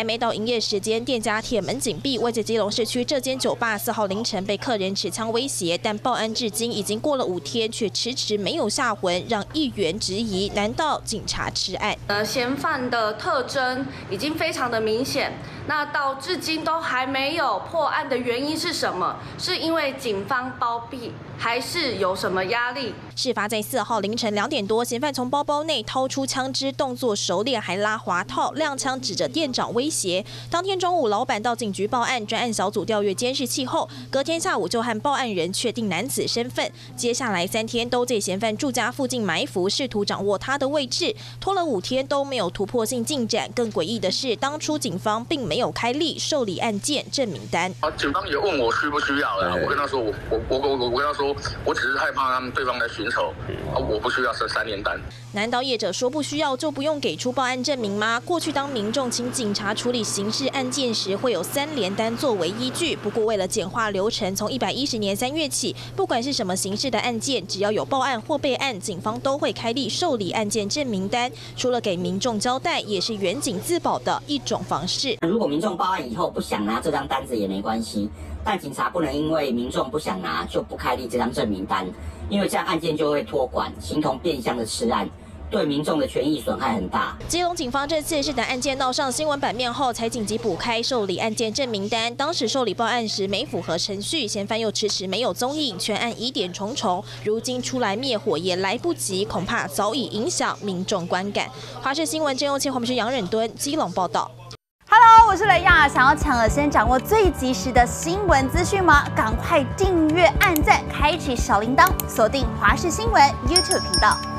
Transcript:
没到营业时间，店家铁门紧闭。位在基隆市区这间酒吧4号凌晨被客人持枪威胁，但报案至今已经过了5天，却迟迟没有下文，让议员质疑：难道警察吃案？ 嫌犯的特征已经非常的明显，那到至今都还没有破案的原因是什么？是因为警方包庇，还是有什么压力？ 事发在4号凌晨2点多，嫌犯从包包内掏出枪支，动作熟练，还拉滑套，亮枪指着店长威胁。当天中午，老板到警局报案，专案小组调阅监视器后，隔天下午就和报案人确定男子身份。接下来3天都在嫌犯住家附近埋伏，试图掌握他的位置，拖了5天都没有突破性进展。更诡异的是，当初警方并没有开立受理案件证明单。 警方也问我需不需要，我跟他说我跟他说，我只是害怕他们对方来寻仇，我不需要3联单。 难道业者说不需要就不用给出报案证明吗？过去当民众请警察处理刑事案件时，会有3联单作为依据。不过为了简化流程，从110年3月起，不管是什么形式的案件，只要有报案或备案，警方都会开立受理案件证明单。除了给民众交代，也是远警自保的一种方式。 如果民众报案以后不想拿这张单子也没关系，但警察不能因为民众不想拿就不开立这张证明单，因为这样案件就会托管，形同变相的吃案。对民众的权益损害很大。 基隆警方这次是等案件闹上新闻版面后，才紧急补开受理案件证明单。当时受理报案时没符合程序，嫌犯又迟迟没有踪影，全案疑点重重。如今出来灭火也来不及，恐怕早已影响民众观感。华视新闻郑佑庆、黄明轩、杨忍敦基隆报道。 Hello， 我是雷亚。想要抢了先掌握最及时的新闻资讯吗？赶快订阅、按赞、开启小铃铛，锁定华视新闻 YouTube 频道。